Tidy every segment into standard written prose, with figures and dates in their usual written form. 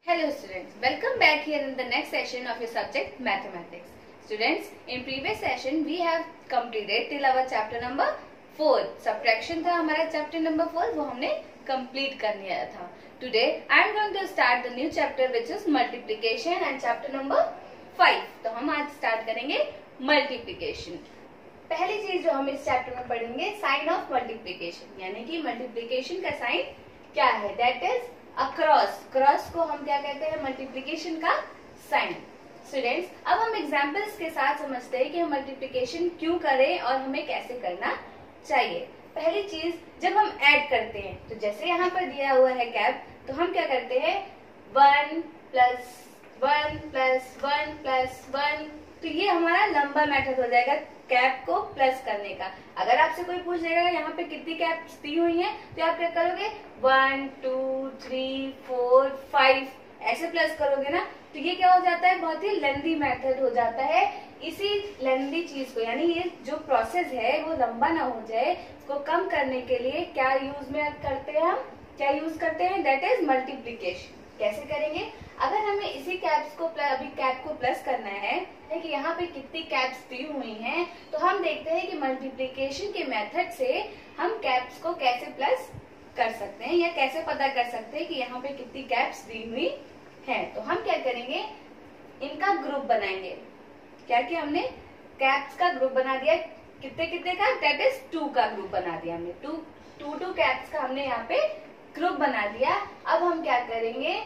Hello students, welcome back here in the next session of your subject mathematics. Students, in previous session we have completed till our chapter number 4. Subtraction था हमारा chapter number 4, वो हमने complete कर लिया था. Today I am going to start the new chapter which is multiplication and chapter number 5. तो हम आज start करेंगे multiplication. पहली चीज जो हम इस चैप्टर में पढ़ेंगे साइन ऑफ मल्टीप्लीकेशन, यानी कि मल्टीप्लीकेशन का साइन क्या है, दैट इज अक्रॉस. क्रॉस को हम क्या कहते हैं, मल्टीप्लीकेशन का साइन. स्टूडेंट्स, अब हम एग्जांपल्स के साथ समझते हैं कि हम मल्टीप्लीकेशन क्यों करें और हमें कैसे करना चाहिए. पहली चीज, जब हम ऐड करते हैं तो जैसे यहाँ पर दिया हुआ है कैप, तो हम क्या करते हैं 1 प्लस 1 प्लस 1 प्लस 1, तो ये हमारा लंबा मेथड हो जाएगा कैप को प्लस करने का. अगर आपसे कोई पूछ लेगा यहाँ पे कितनी कैप्स दी हुई हैं, तो आप क्या करोगे 1 2 3 4 5 ऐसे प्लस करोगे ना, तो ये क्या हो जाता है, बहुत ही लेंथी मेथड हो जाता है. इसी लेंथी चीज को, यानी ये जो प्रोसेस है वो लंबा ना हो जाए, इसको कम करने के लिए क्या यूज में करते हैं, हम क्या यूज करते हैं, दैट इज मल्टीप्लीकेशन. कैसे करेंगे, अगर हमें इसी कैप्स को अभी कैप को प्लस करना है कि यहाँ पे कितनी कैप्स दी हुई हैं, तो हम देखते हैं कि मल्टीप्लीकेशन के मेथड से हम कैप्स को कैसे प्लस कर सकते हैं या कैसे पता कर सकते हैं कि यहाँ पे कितनी कैप्स दी हुई हैं. तो हम क्या करेंगे, इनका ग्रुप बनाएंगे. क्या कि हमने कैप्स का ग्रुप बना दिया, कितने कितने का, दैट इज 2 का ग्रुप बना दिया हमने. 2 कैप्स का हमने यहाँ पे ग्रुप बना दिया. अब हम क्या करेंगे,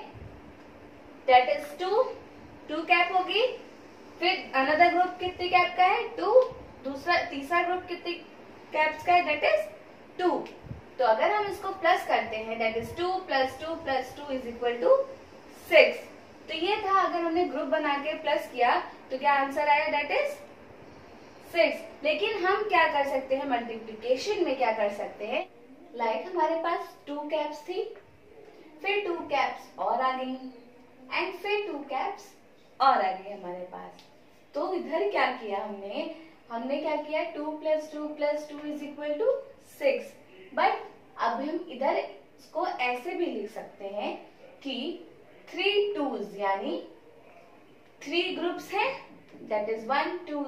दैट इज 2 कैप होगी. फिर अनदर ग्रुप कितनी कैप का है 2, तीसरा ग्रुप कितनी कैप्स का है, दैट इज 2. तो अगर हम इसको प्लस करते हैं, that is 2 plus 2 plus 2 is equal to 6. तो ये था, अगर हमने ग्रुप बना के प्लस किया तो क्या आंसर आया, दैट इज 6. लेकिन हम क्या कर सकते हैं, मल्टीप्लीकेशन में क्या कर सकते हैं, लाइक हमारे पास 2 कैप्स थी, फिर 2 कैप्स और आ गई, एंड फिर 2 कैप्स और आ गई हमारे पास. तो इधर क्या किया हमने क्या किया 2 plus 2 plus 2 is equal to 6. But अब हम इधर इसको ऐसे भी लिख सकते हैं कि 3 2s, यानी 3 ग्रुप्स हैं, दैट इज 1 2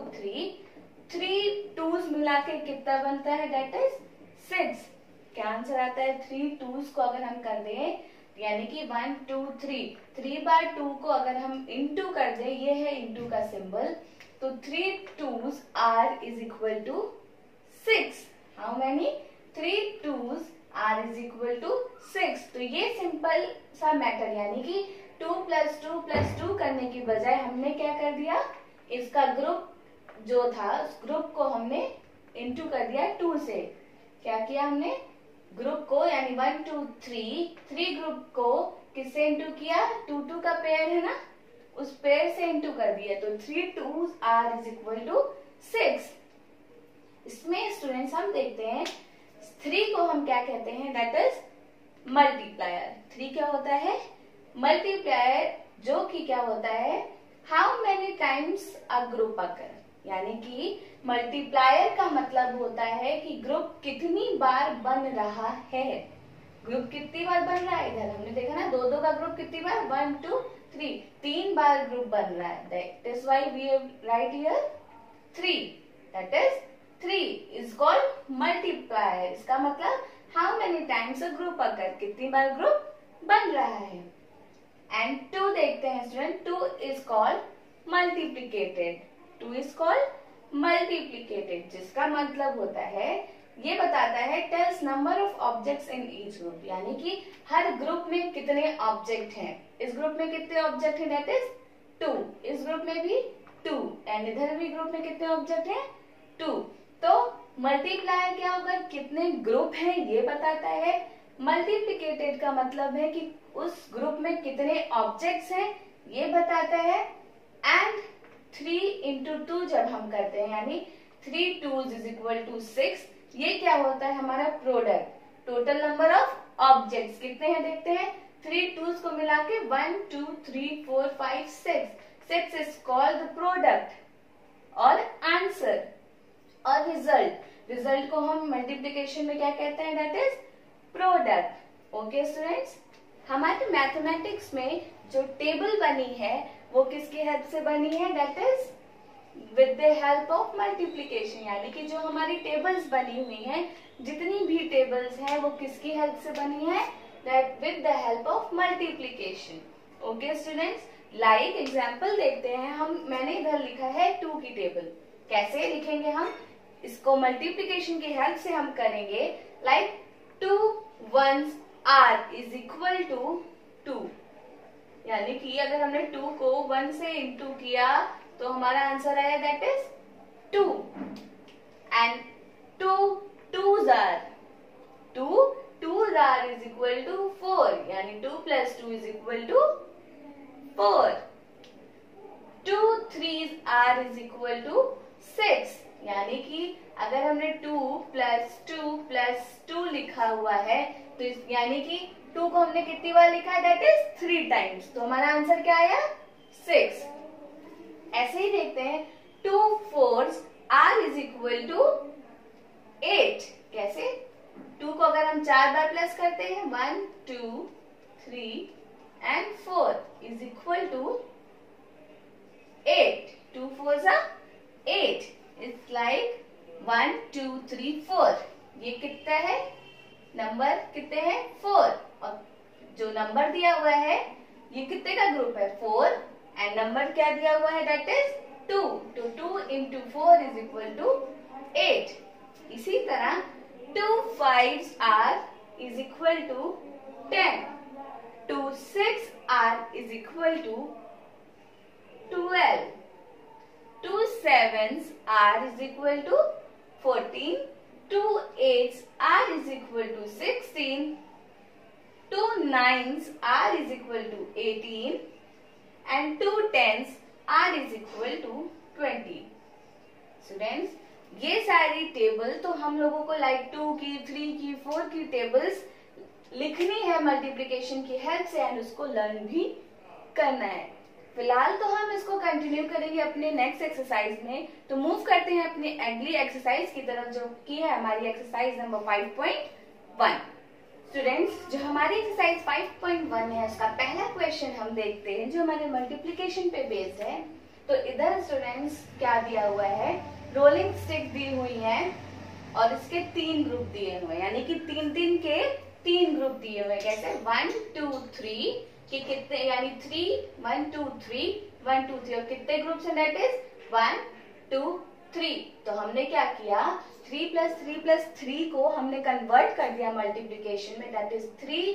3 2s मिला के कितना बनता है, दैट इज 6. क्या आंसर आता है, 3 2s को अगर हम कर दें, यानी कि 1 2 3 बार 2 को अगर हम इंटू कर दें, ये है इंटू का सिंबल, तो 3 2s are is equal to 6. How many, 3 2s are is equal to 6. तो ये सिंपल सा मैटर, यानी कि 2 प्लस 2 प्लस 2 करने की बजाय हमने क्या कर दिया, इसका ग्रुप जो था उस ग्रुप को हमने इंटू कर दिया 2 से. क्या किया हमने, ग्रुप को, यानी 1 2 3 ग्रुप को किससे इंटू किया, 2 2 का पेयर है ना, उस पेयर से इंटू कर दिया, तो 3 2s are is equal to 6. इसमें स्टूडेंट्स हम देखते हैं 3 को हम क्या कहते हैं, दैट इज मल्टीप्लायर. 3 क्या होता है, मल्टीप्लायर, जो कि क्या होता है, how many times a group occur, यानी कि मल्टीप्लायर का मतलब होता है कि ग्रुप कितनी बार बन रहा है. ग्रुप कितनी बार बन रहा है, इधर हमने देखा ना 2 का ग्रुप कितनी बार, 1 2 3 बार ग्रुप बन रहा है. That is why we write here 3, that is 3 is called multiplier. इसका मतलब how many times a group occur, कितनी बार ग्रुप बन रहा है. एंड 2 देखते हैं student, 2 is called multiplicated. 2 is called multiplicated, जिसका मतलब होता है, ये बताता है tells number of objects in each group, यानी कि हर ग्रुप में कितने ऑब्जेक्ट हैं. इस ग्रुप में कितने ऑब्जेक्ट हैं, दैट इज 2. इस ग्रुप में भी 2, एंड इधर भी ग्रुप में कितने ऑब्जेक्ट हैं, 2. तो मल्टीप्लायर क्या होगा, कितने ग्रुप हैं ये बताता है. मल्टीप्लिकेटेड का मतलब है कि उस ग्रुप में कितने ऑब्जेक्ट्स हैं ये बताता है. एंड 3 इंटू 2 जब हम करते हैं, यानी 3 2s इज इक्वल टू 6, ये क्या होता है, हमारा product. Total number of objects कितने हैं देखते हैं, 3 2s को मिला के 1 2 3 4 5 6 इज कॉल्ड द प्रोडक्ट. और आंसर और रिजल्ट को हम मल्टीप्लिकेशन में क्या कहते हैं, that is product. Okay students, हमारे मैथमेटिक्स में जो टेबल बनी है वो किसकी हेल्प से बनी है, that is with the help of multiplication. यानी कि जो हमारी टेबल्स बनी हुई हैं, जितनी भी टेबल्स हैं वो किसकी हेल्प से बनी है, that with the help of multiplication. Okay students, like example देखते हैं हम। मैंने इधर लिखा है 2 की टेबल। कैसे लिखेंगे हम इसको, मल्टीप्लिकेशन की हेल्प से हम करेंगे। Like 2 1s are is equal to 2। यानी कि अगर हमने 2 को 1 से इंटू किया तो हमारा आंसर आया that is 2। And 2 2s are 2 are is equal to 4। यानी 2 + 2 is equal to 4। 2 3s are is equal to 6। यानी कि अगर हमने 2 + 2 + 2 लिखा हुआ है तो यानी कि 2 को हमने कितनी बार लिखा है, दैट इज 3 टाइम्स। तो हमारा आंसर क्या आया, 6। ऐसे ही देखते हैं 2 4s are is equal to 8। कैसे, 2 को अगर हम 4 बार प्लस करते हैं 1 2 3 and 4 is equal to 8. 2 4s are 8. It's like 1 2 3 4. ये कितना है, नंबर कितने हैं, 4। और जो नंबर दिया हुआ है ये कितने का ग्रुप है, 4। एंड नंबर क्या दिया हुआ है, दैट इज 2। तो 2 into 4 is equal to 8. इसी तरह 2 5s are is equal to 10. 2 6r is equal to 12. 2 7s r is equal to 14. 2 8s r is equal to 16. 2 9s r is equal to 18. And 2 10s r is equal to 20. Students, ये सारी table तो हम लोगों को like 2 की 3 की 4 की tables लिखनी है मल्टीप्लिकेशन की हेल्प से एंड उसको लर्न भी करना है। फिलहाल तो हम इसको कंटिन्यू करेंगे अपने नेक्स्ट एक्सरसाइज में। तो मूव करते हैं अपने अगली एक्सरसाइज की तरफ, जो की है हमारी एक्सरसाइज नंबर 5.1। स्टूडेंट्स, जो हमारी एक्सरसाइज 5.1 है उसका पहला क्वेश्चन हम देखते हैं जो हमारे मल्टीप्लिकेशन पे बेस्ड है। तो इधर स्टूडेंट्स क्या दिया हुआ है, रोलिंग स्टिक दी हुई है और इसके 3 ग्रुप दिए हुए हैं। यानी कि 3 के 3 ग्रुप दिए हुए। कैसे, 1 2 3 के कितने, यानी 3 1 2 3 1 2 3 और कितने ग्रुप्स हैं, दैट इज 1 2 3। तो हमने क्या किया, 3 + 3 + 3 को हमने कन्वर्ट कर दिया मल्टीप्लिकेशन में, दैट इज 3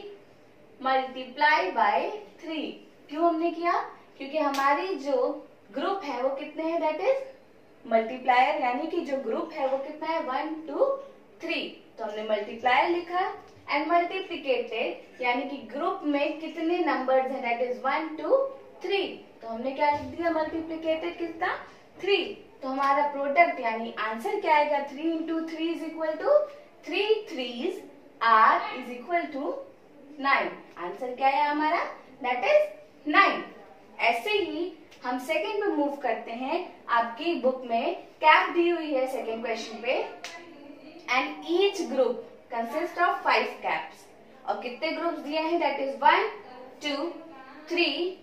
× 3। क्यों हमने किया, क्योंकि हमारी जो ग्रुप है वो कितने हैं, दैट इज मल्टीप्लायर। यानी कि जो ग्रुप है वो कितना है, 1 2 3। तो हमने मल्टीप्लायर लिखा एंड मल्टीप्लिकेटेड, यानी कि ग्रुप में कितने नंबर्स हैं, दैट इज 1 2 3। तो हमने क्या लिख दिया, मल्टीप्लिकेटेड कितना, 3। तो हमारा प्रोडक्ट यानी आंसर क्या आएगा, 3 × 3 is equal to 3 3s r is equal to 9। Answer क्या है हमारा, दैट इज 9। ऐसे ही हम सेकेंड में मूव करते हैं। आपकी बुक में कैप दी हुई है सेकेंड क्वेश्चन पे, and each group consist of 5 caps. और कितने ग्रुप्स दिए हैं, दैट इज 1 2 3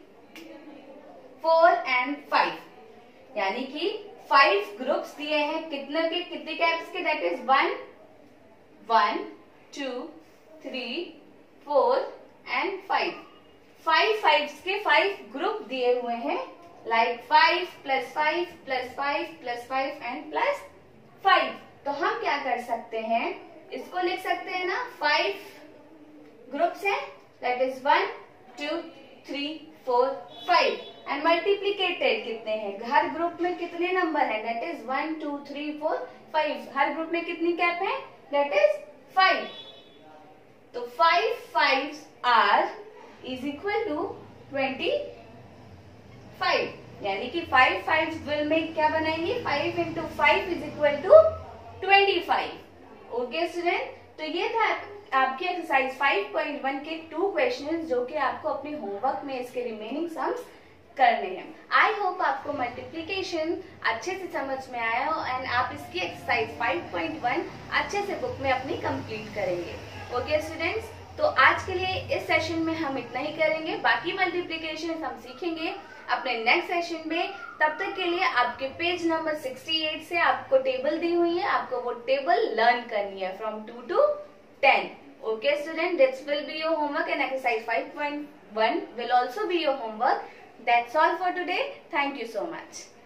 4 एंड 5। यानी कि 5 ग्रुप्स दिए हैं। कितने कैप्स के, दैट इज 1 1 2 3 4 एंड 5। 5 के 5 ग्रुप दिए हुए हैं, लाइक 5 + 5 + 5 + 5 एंड +5। तो हम क्या कर सकते हैं, इसको लिख सकते हैं ना, 5 ग्रुप्स हैं, दैट इज 1 2 3 4 5। एंड मल्टीप्लिकेटेड कितने हैं, हर ग्रुप में कितने नंबर हैं, दैट इज 1 2 3 4 5। हर ग्रुप में कितनी कैप है, दैट इज 5। तो 5 5s r is equal to 25। यानी कि 5 5s विल में क्या बनाएंगे, 5 × 5 is equal to 25। Okay student, तो ये था आपकी एक्सरसाइज 5.1 के 2 क्वेश्चंस जो कि आपको अपने होमवर्क में इसके रिमेनिंग सम्स करने हैं। आई होप आपको मल्टीप्लिकेशन अच्छे से समझ में आया हो एंड आप इसकी एक्सरसाइज 5.1 अच्छे से बुक में अपनी कंप्लीट करेंगे। ओके स्टूडेंट्स, तो आज के लिए इस सेशन में हम इतना ही करेंगे, बाकी मल्टीप्लिकेशन हम सीखेंगे अपने नेक्स्ट सेशन में। तब तक के लिए आपके पेज नंबर 68 से आपको टेबल दी हुई है, आपको वो टेबल लर्न करनी है from 2 to 10. Okay student, this will be your homework and exercise 5.1 will also be your homework. That's all for today. Thank you so much.